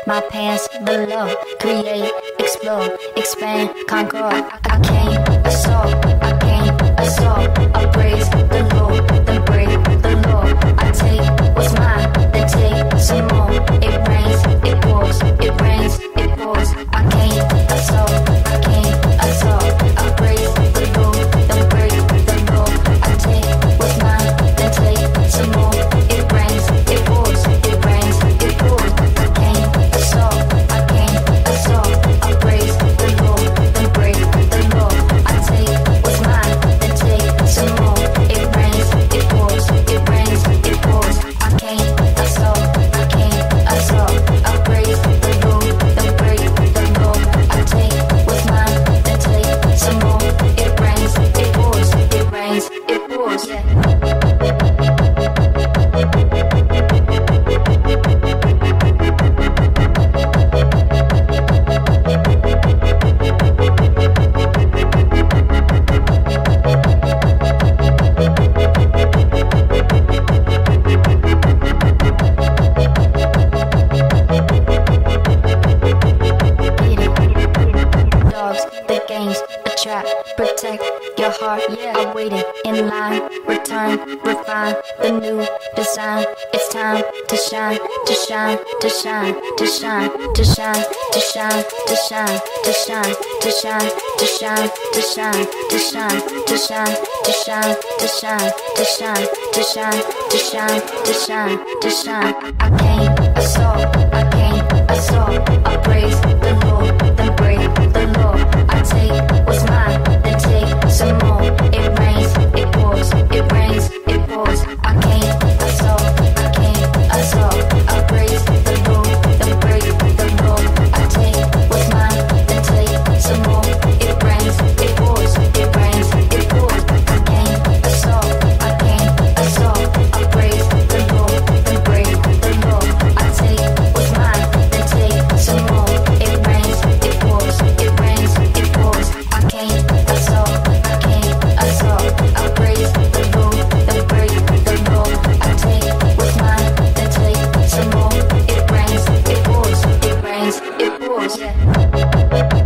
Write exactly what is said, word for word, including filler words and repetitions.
my pants below. Create, explore, expand, conquer. I, I came, I saw, I came, I saw. Appraise the Lord, then break the law. I take what's mine, then take some more. It rains, it pours, it rains, it pours. I came, I saw, I came, I saw. Appraise the Lord, then break the law. I take what's mine, then take some more. It rains, it pours, it rains, it pours. I came, I saw, I came, I saw. Appraise the Lord, then break the law. I take what's mine, then take some more. It rains, it pours, it rains, it pours. I came, I saw, I came, I saw. Appraise the Lord, then break the law. I take what's mine, then take some more. It rains, it pours, it rains, it pours. Yeah. Dogs, the games, a trap, protect your heart. Yeah. I waited in line, return, refine the new design. It's time to shine, to shine, to shine, to shine, to shine, to shine, to shine, to shine, to shine, to shine, to shine, to shine, to shine, to shine, to shine, to shine, to shine, to shine, to shine, to shine. I came, I saw, I came, I saw. Appraise the Lord, then break the law. I take what's mine, then take some more. It rains, it pours, it rains, it pours. I came, I saw, I came, I saw. Appraise the Lord, then break the law. I take what's mine, then take some more. It rains, it pours, it rains, it pours. I came, I saw, I came, I saw. Appraise the Lord, then break the law. I take what's mine, then take some more. It rains, it pours, it rains, it pours. I came, I saw, I came, I saw. Appraise the Lord, then break the law. I take what's mine, then take some more. It rains, it pours, it rains, it pours. Yeah.